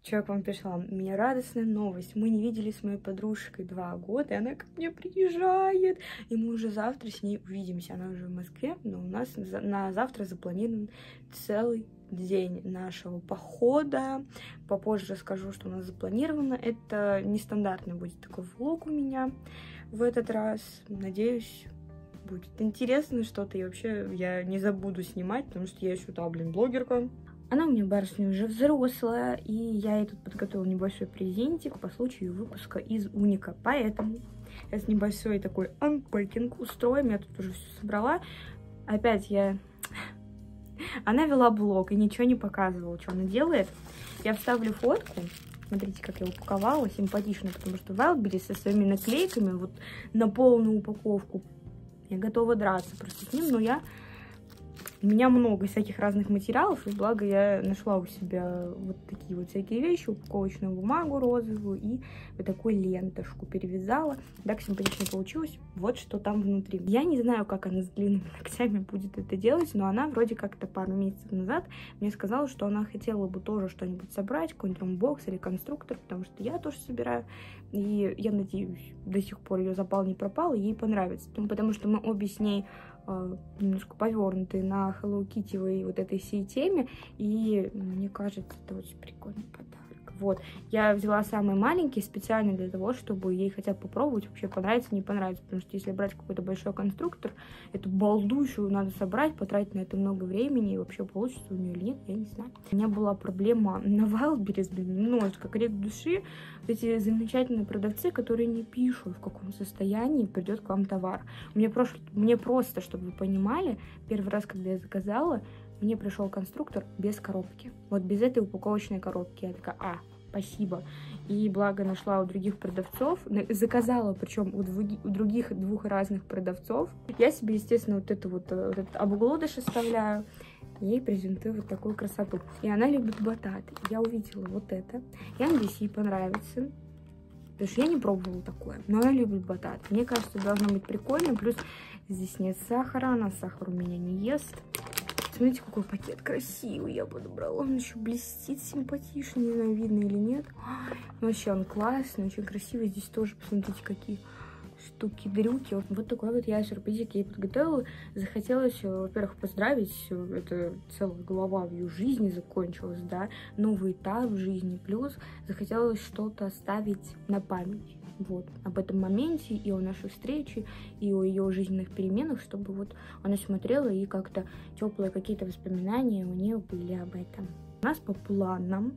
Вчера к вам пришла, у меня радостная новость. Мы не виделись с моей подружкой 2 года, и она ко мне приезжает. И мы уже завтра с ней увидимся. Она уже в Москве, но у нас на завтра запланирован целый день нашего похода. Попозже расскажу, что у нас запланировано. Это нестандартный будет такой влог у меня в этот раз. Надеюсь, будет интересно что-то. И вообще я не забуду снимать, потому что я еще та, блогерка. Она у меня, барышня, уже взрослая, и я ей тут подготовила небольшой презентик по случаю выпуска из Уника. Поэтому сейчас небольшой такой анпекинг устроим. Я тут уже все собрала. Опять Она вела блог и ничего не показывала, что она делает. Я вставлю фотку. Смотрите, как я упаковала. Симпатично, потому что Wildberries со своими наклейками вот на полную упаковку. Я готова драться просто с ним, но у меня много всяких разных материалов, и благо я нашла у себя вот такие вот всякие вещи, упаковочную бумагу розовую и вот такую ленточку перевязала. Так симпатично получилось. Вот что там внутри. Я не знаю, как она с длинными ногтями будет это делать, но она вроде как-то пару месяцев назад мне сказала, что она хотела бы тоже что-нибудь собрать, какой-нибудь ромбокс или конструктор, потому что я тоже собираю. И я надеюсь, до сих пор ее запал не пропал, и ей понравится. Потому что мы обе с ней немножко повернуты на Hello Kitty вот этой всей теме, и мне кажется, это очень прикольный подарок. Вот, я взяла самый маленький специально для того, чтобы ей хотя бы попробовать, вообще понравится, не понравится, потому что если брать какой-то большой конструктор, эту балду еще надо собрать, потратить на это много времени, и вообще получится у нее или нет, я не знаю. У меня была проблема на Wildberries, немножечко крик души, вот эти замечательные продавцы, которые не пишут, в каком состоянии придет к вам товар. Мне просто, чтобы вы понимали, первый раз, когда я заказала, мне пришел конструктор без коробки. Вот без этой упаковочной коробки. Я такая, спасибо. И благо нашла у других продавцов. Заказала, причем у других 2 разных продавцов. Я себе, естественно, вот этот обглодыш оставляю. Ей презентую вот такую красоту. И она любит батат. Я увидела вот это. Я надеюсь, ей понравится. Потому что я не пробовала такое. Но она любит батат. Мне кажется, должно быть прикольно. Плюс здесь нет сахара. Она сахар у меня не ест. Смотрите, какой пакет красивый я подобрала. Он еще блестит, симпатичный. Не знаю, видно или нет. Вообще он классный, очень красивый. Здесь тоже, посмотрите, какие штуки-дрюки. Вот такой вот я сюрпризик ей подготовила. Захотелось, во-первых, поздравить. Это целая глава в ее жизни закончилась, да. Новый этап в жизни. Плюс захотелось что-то оставить на память. Вот, об этом моменте, и о нашей встрече, и о ее жизненных переменах, чтобы вот она смотрела, и как-то теплые какие-то воспоминания у нее были об этом. У нас по планам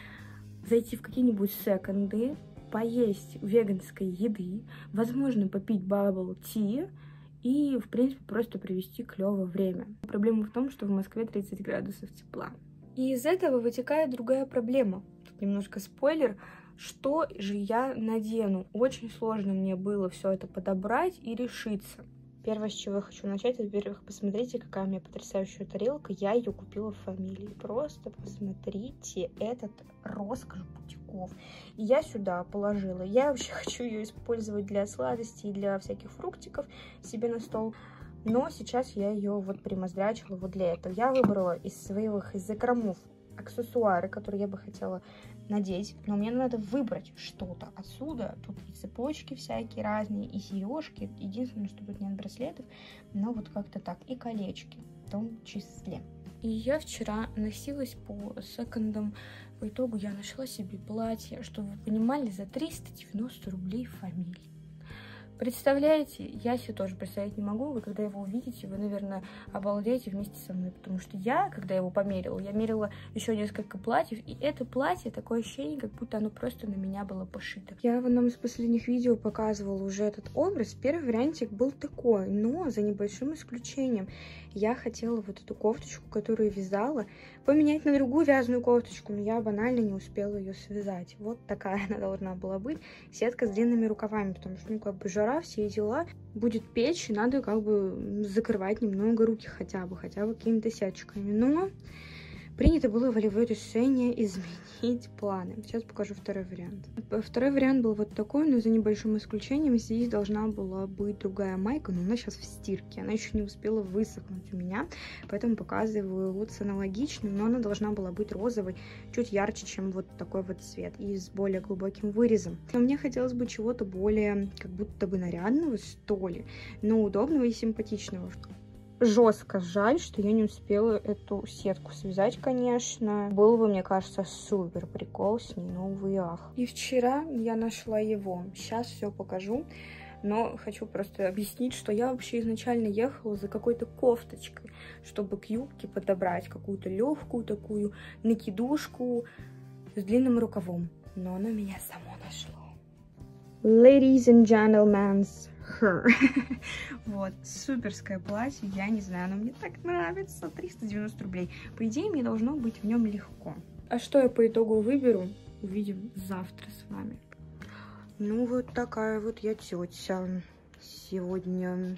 зайти в какие-нибудь секонды, поесть веганской еды, возможно, попить bubble tea и, в принципе, просто провести клевое время. Проблема в том, что в Москве 30 градусов тепла. И из этого вытекает другая проблема. Тут немножко спойлер. Что же я надену? Очень сложно мне было все это подобрать и решиться. Первое, с чего я хочу начать, во-первых, посмотрите, какая у меня потрясающая тарелка. Я ее купила в Фамилии. Просто посмотрите, этот роскошь бутиков. И я сюда положила. Я вообще хочу ее использовать для сладостей, для всяких фруктиков себе на стол. Но сейчас я ее вот примоздрячила вот для этого. Я выбрала из закромов аксессуары, которые я бы хотела надеть, но мне надо выбрать что-то отсюда. Тут и цепочки всякие разные, и сережки. Единственное, что тут нет браслетов, но вот как-то так. И колечки в том числе. И я вчера носилась по секондам. В итоге я нашла себе платье, чтобы вы понимали, за 390 рублей в Фамилии. Представляете? Я себе тоже представить не могу. Вы, когда его увидите, вы, наверное, обалдеете вместе со мной. Потому что я, когда его померила, я мерила еще несколько платьев. И это платье, такое ощущение, как будто оно просто на меня было пошито. Я в одном из последних видео показывала уже этот образ. Первый вариантик был такой, но за небольшим исключением. Я хотела вот эту кофточку, которую вязала, поменять на другую вязаную кофточку. Но я банально не успела ее связать. Вот такая она должна была быть. Сетка с длинными рукавами, потому что, ну, как бы жара, все дела, будет печь, и надо как бы закрывать немного руки хотя бы какими-то сетчиками. Но Принято было волевое решение изменить планы. Сейчас покажу второй вариант. Второй вариант был вот такой, но за небольшим исключением. Здесь должна была быть другая майка, но она сейчас в стирке. Она еще не успела высохнуть у меня, поэтому показываю вот с аналогичным, но она должна была быть розовой, чуть ярче, чем вот такой вот цвет, и с более глубоким вырезом. Но мне хотелось бы чего-то более, как будто бы нарядного, что ли, но удобного и симпатичного. Жестко жаль, что я не успела эту сетку связать, конечно. Был бы, мне кажется, супер прикол с ней, но увы и ах. И вчера я нашла его. Сейчас все покажу. Но хочу просто объяснить, что я вообще изначально ехала за какой-то кофточкой, чтобы к юбке подобрать какую-то легкую такую накидушку с длинным рукавом. Но оно меня само нашло. Ladies and gentlemen, her. Вот, суперское платье, я не знаю, оно мне так нравится, 390 рублей. По идее, мне должно быть в нем легко. А что я по итогу выберу, увидим завтра с вами. Ну, вот такая вот я тетя сегодня.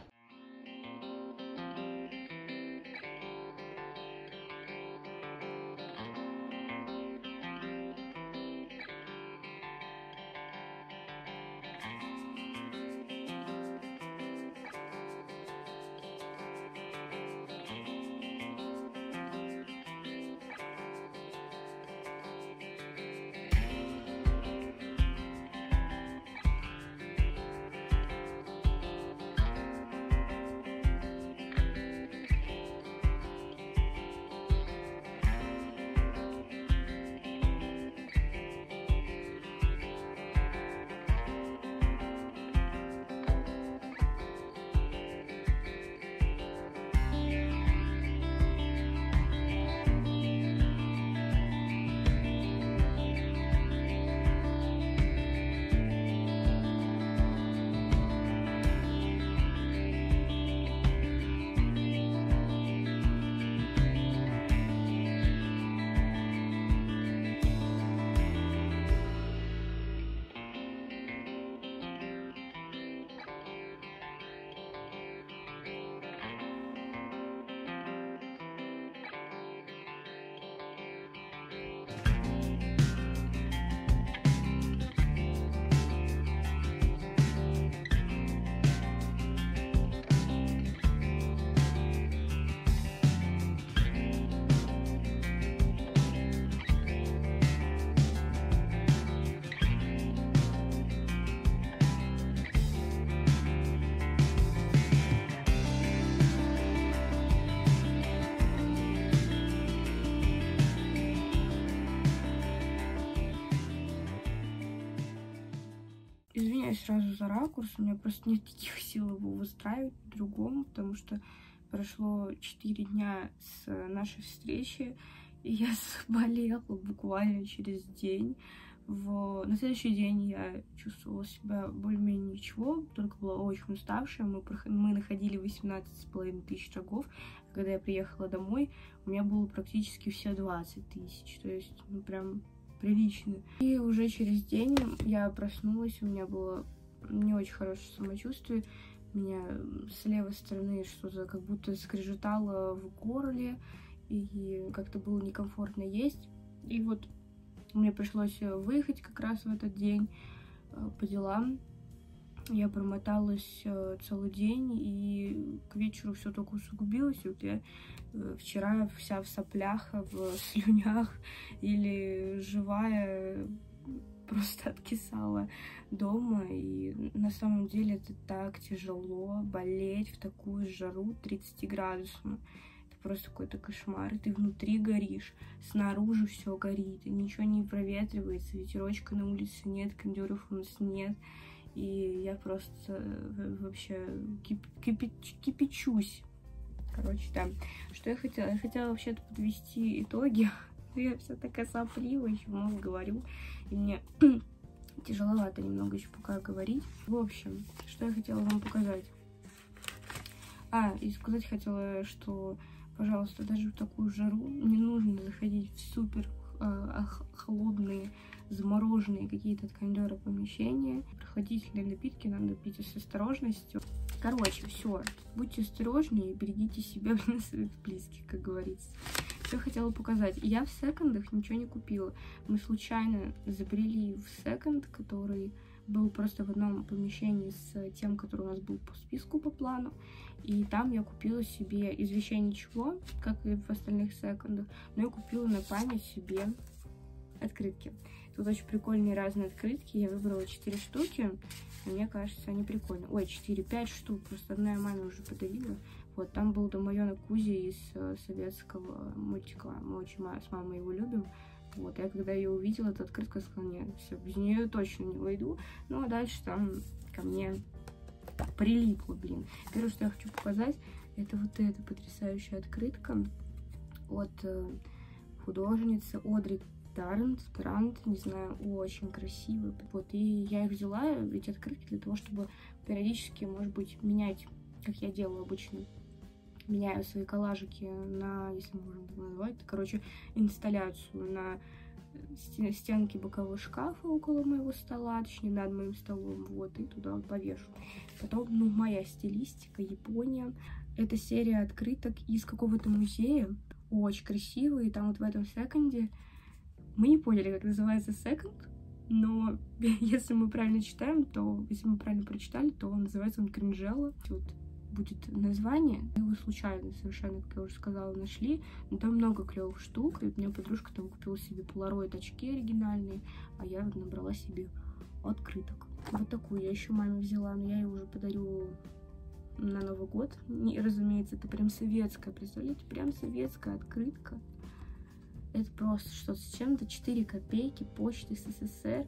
Извиняюсь сразу за ракурс, у меня просто нет таких сил его выстраивать по-другому, потому что прошло 4 дня с нашей встречи, и я заболела буквально через день. На следующий день я чувствовала себя более-менее ничего, только была очень уставшая. Мы находили 18,5 тысяч шагов. Когда я приехала домой, у меня было практически все 20 тысяч, то есть, ну, прям прилично. И уже через день я проснулась, у меня было не очень хорошее самочувствие. У меня с левой стороны что-то как будто скрежетало в горле, и как-то было некомфортно есть. И вот мне пришлось выехать как раз в этот день по делам. Я промоталась целый день, и к вечеру все только усугубилось. И вот я вчера вся в соплях, в слюнях, или живая, просто откисала дома. И на самом деле это так тяжело болеть в такую жару 30-градусную. Это просто какой-то кошмар. И ты внутри горишь, снаружи все горит, и ничего не проветривается, ветерочка на улице нет, кондёров у нас нет. И я просто вообще кипячусь. Короче, да. Что я хотела? Я хотела вообще-то подвести итоги. Я вся такая сопливая, еще много говорю. И мне тяжеловато немного еще пока говорить. В общем, что я хотела вам показать. И сказать хотела, что, пожалуйста, даже в такую жару не нужно заходить в супер холодные, замороженные какие-то кондёры помещения. Прохладительные напитки надо пить с осторожностью. Короче, все. Будьте осторожнее и берегите себя и своих близких, как говорится. что хотела показать. Я в секондах ничего не купила. Мы случайно забрели в секонд, который был просто в одном помещении с тем, который у нас был по списку, по плану. И там я купила себе из вещей ничего, как и в остальных секондах, но я купила на память себе открытки. Тут очень прикольные разные открытки. Я выбрала 4 штуки. И мне кажется, они прикольные. Ой, 4-5 штук. Просто одна я маме уже подарила. Вот, там был Домовенок Кузя из советского мультика. Мы очень с мамой его любим. Вот, я когда ее увидела, эта открытка, сказала, нет, все, без нее точно не войду. Ну, а дальше там ко мне прилипло, блин. Первое, что я хочу показать, это вот эта потрясающая открытка от художницы Одри Тарант, не знаю, очень красивые. Вот, и я их взяла, эти открытки, для того, чтобы периодически, может быть, менять, как я делаю обычно. Меняю свои коллажики на, если можно так назвать, короче, инсталляцию на стенки бокового шкафа около моего стола, точнее, над моим столом, вот, и туда вот повешу. Потом, ну, моя стилистика, Япония. Это серия открыток из какого-то музея, очень красивые, там вот в этом секонде. Мы не поняли, как называется секонд, но если мы правильно читаем, то, если мы правильно прочитали, то называется он Кринжелла. Вот будет название. Мы его случайно совершенно, как я уже сказала, нашли. Но там много клевых штук. И у меня подружка там купила себе полароид очки оригинальные, а я вот набрала себе открыток. Вот такую я еще маме взяла, но я ее уже подарю на Новый год. И, разумеется, это прям советская, представляете, прям советская открытка. Это просто что-то с чем-то. 4 копейки, почты СССР,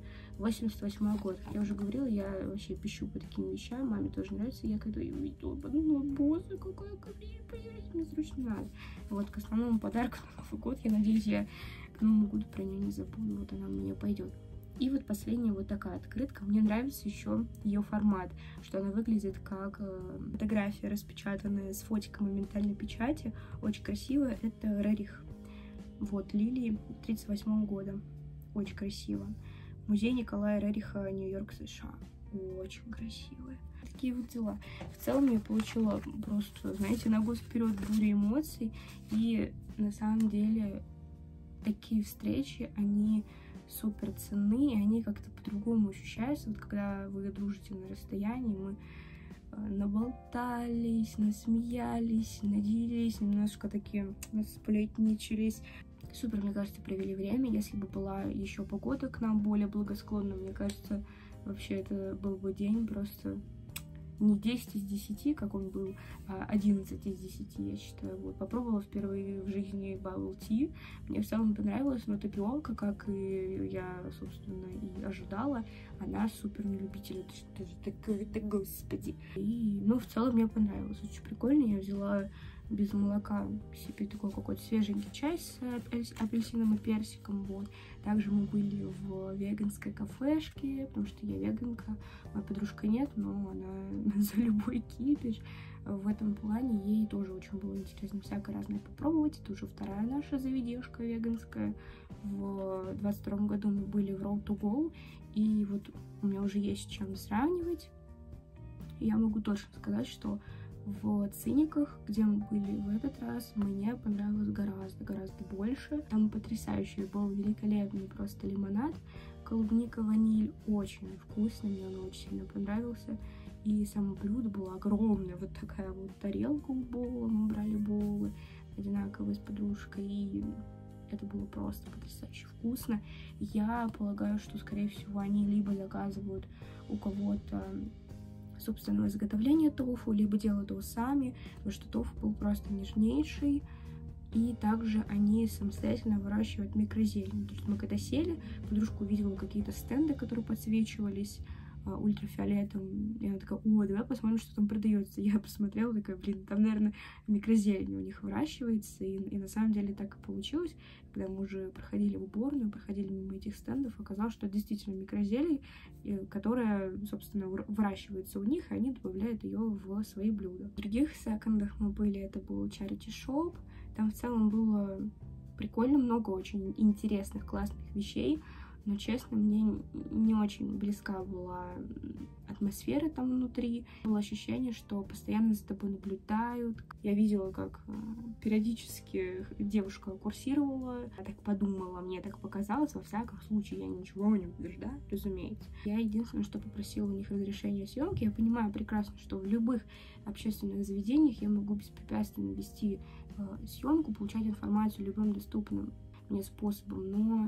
88 год. Я уже говорила, я вообще пищу по таким вещам. Маме тоже нравится. Я когда ее увидела, подумала, боже, какая копейка, мне срочно надо. Вот к основному подарку на Новый год. Я надеюсь, я к Новому году про нее не забуду. Вот она у меня пойдет. И вот последняя вот такая открытка. Мне нравится еще ее формат, что она выглядит как фотография, распечатанная с фотиком моментальной печати. Очень красивая. Это Рерих. Вот, лилии 38 года. Очень красиво. Музей Николая Рериха, Нью-Йорк, США. Очень красивые. Такие вот дела. В целом я получила просто, знаете, на год вперед бурю эмоций. И на самом деле такие встречи, они супер ценны, и они как-то по-другому ощущаются. Вот когда вы дружите на расстоянии, мы наболтались, насмеялись, наделись, немножко такие насплетничались. Супер, мне кажется, провели время. Если бы была еще погода к нам более благосклонна, мне кажется, вообще это был бы день просто не 10 из 10, как он был, а 11 из 10, я считаю. Вот, попробовала впервые в жизни bubble tea. Мне в целом понравилось, но тапиолка, как и я, собственно, и ожидала, она супер не любитель. Это что же такое-то, господи. И, ну, в целом мне понравилось. Очень прикольно. Я взяла без молока себе такой какой-то свеженький чай с апельсином и персиком, вот. Также мы были в веганской кафешке, потому что я веганка, моя подружка нет, но она за любой кипиш. В этом плане ей тоже очень было интересно всякое разное попробовать. Это уже вторая наша заведешка веганская. В 22 году мы были в Road to Go, и вот у меня уже есть с чем сравнивать. И я могу точно сказать, что в Циниках, где мы были в этот раз, мне понравилось гораздо больше. Там потрясающий был, великолепный просто лимонад, клубника, ваниль, очень вкусный, мне он очень сильно понравился. И само блюдо было огромное, вот такая вот тарелка у боула, мы брали боулы одинаковые с подружкой, и это было просто потрясающе вкусно. Я полагаю, что, скорее всего, они либо заказывают у кого-то собственного изготовления тофу, либо делают его сами, потому что тофу был просто нежнейший. И также они самостоятельно выращивают микрозелень. То есть мы когда сели, подружка увидела какие-то стенды, которые подсвечивались ультрафиолетом. И она такая, о, давай посмотрим, что там продается. Я посмотрела, такая, блин, там, наверное, микрозелень у них выращивается. И на самом деле так и получилось. Когда мы уже проходили в уборную, проходили мимо этих стендов, оказалось, что это действительно микрозелень, которая, собственно, выращивается у них, и они добавляют ее в свои блюда. В других секондах мы были, это был Charity Shop. Там в целом было прикольно, много очень интересных, классных вещей. но, честно, мне не очень близка была атмосфера там внутри. Было ощущение, что постоянно за тобой наблюдают. Я видела, как периодически девушка курсировала. Я так подумала, мне так показалось. Во всяком случае, я ничего не утверждаю, разумеется. Я единственное, что попросила у них разрешения съемки. Я понимаю прекрасно, что в любых общественных заведениях я могу беспрепятственно вести съемку, получать информацию любым доступным мне способом, но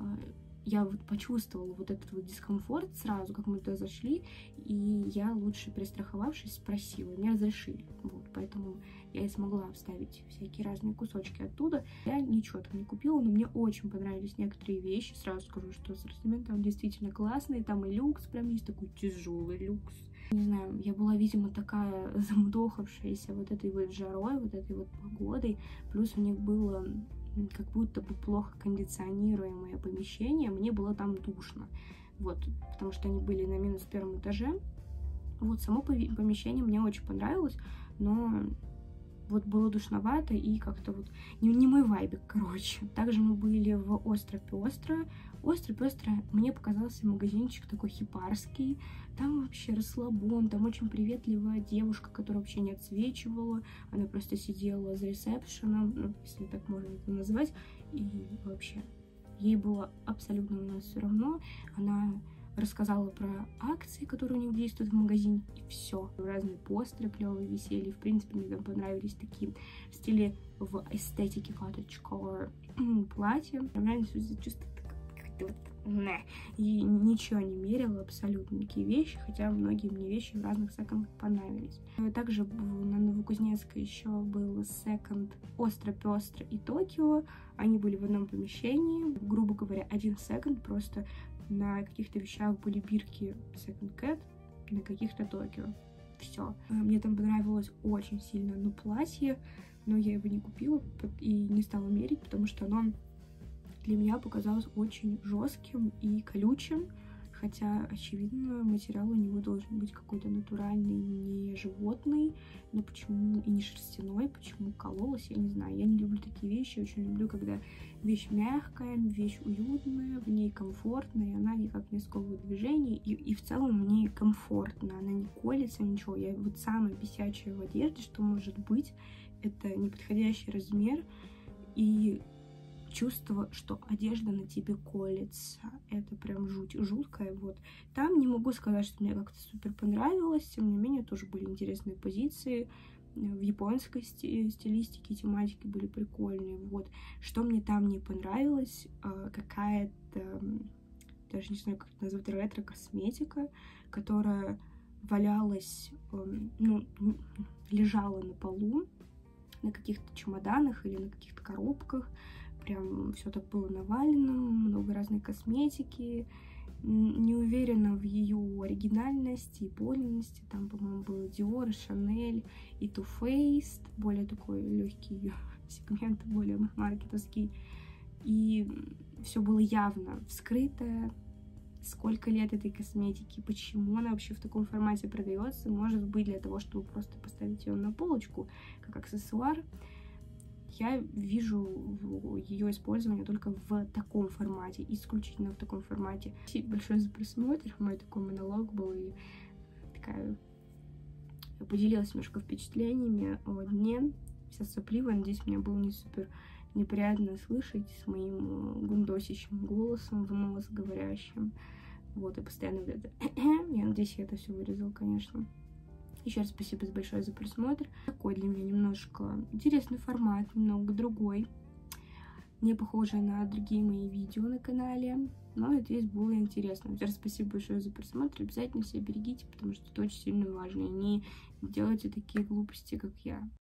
я вот почувствовала вот этот вот дискомфорт сразу, как мы туда зашли, и я, лучше перестраховавшись, спросила, мне разрешили, вот, поэтому я и смогла вставить всякие разные кусочки оттуда. Я ничего там не купила, но мне очень понравились некоторые вещи, сразу скажу, что ассортимент там действительно классный, там и люкс, прям есть такой тяжелый люкс. Не знаю, я была, видимо, такая замудохавшаяся вот этой вот жарой, вот этой вот погодой, плюс у них было как будто бы плохо кондиционируемое помещение, мне было там душно, вот, потому что они были на -1 этаже. Вот, само помещение мне очень понравилось, но вот было душновато и как-то вот не мой вайбик, короче. Также мы были в Остро-Пестро. Остро-Пестро мне показался магазинчик такой хипарский. Там вообще расслабон, там очень приветливая девушка, которая вообще не отсвечивала. Она просто сидела за ресепшеном, ну, если так можно это назвать. И вообще, ей было абсолютно у нас все равно. Она рассказала про акции, которые у них действуют в магазине, и все. Разные постеры клевые висели. В принципе, мне там понравились такие в стиле, в эстетике cottagecore платья. Реально чувство как-то вот, и ничего не мерила, абсолютно никакие вещи, хотя многие мне вещи в разных секондах понравились. Также на Новокузнецкой еще был секонд Остро-Пестро и Токио. Они были в одном помещении. Грубо говоря, один секонд, просто на каких-то вещах были бирки Second Cat, на каких-то Токио. Все. Мне там понравилось очень сильно одно платье, но я его не купила и не стала мерить, потому что оно для меня показалось очень жестким и колючим, хотя, очевидно, материал у него должен быть какой-то натуральный, не животный, но почему и не шерстяной, почему кололась, я не знаю. Я не люблю такие вещи, очень люблю, когда вещь мягкая, вещь уютная, в ней комфортно, и она никак не сковывает движение, и в целом мне комфортно, она не колется, ничего. Я вот самая бесячая в одежде, что может быть, это неподходящий размер и чувство, что одежда на тебе колется. Это прям жуть, жуткая. Вот. Там не могу сказать, что мне как-то супер понравилось. Тем не менее, тоже были интересные позиции. В японской стилистике, тематике были прикольные. Вот. Что мне там не понравилось, какая-то, даже не знаю, как это назвать, ретро-косметика, которая валялась, ну, лежала на полу, на каких-то чемоданах или на каких-то коробках. Прям все так было навалено, много разной косметики. Не уверена в ее оригинальности и подлинности. Там, по-моему, был Dior, Chanel и Too Faced. Более такой легкий сегмент, более маркетовский. И все было явно вскрыто. Сколько лет этой косметики, почему она вообще в таком формате продается? Может быть, для того, чтобы просто поставить ее на полочку, как аксессуар. Я вижу ее использование только в таком формате, исключительно в таком формате. Спасибо большое за просмотр, мой такой монолог был, и такая поделилась немножко впечатлениями о дне. Вся сопливая, надеюсь, мне было не супер неприятно слышать с моим гундосящим голосом, в нос говорящим. Вот, и постоянно вот это. Я надеюсь, я это все вырезала, конечно. Еще раз спасибо большое за просмотр. Такой для меня немножко интересный формат, немного другой. Не похожий на другие мои видео на канале, но надеюсь, было интересно. Еще раз спасибо большое за просмотр. Обязательно себя берегите, потому что это очень сильно важно. И не делайте такие глупости, как я.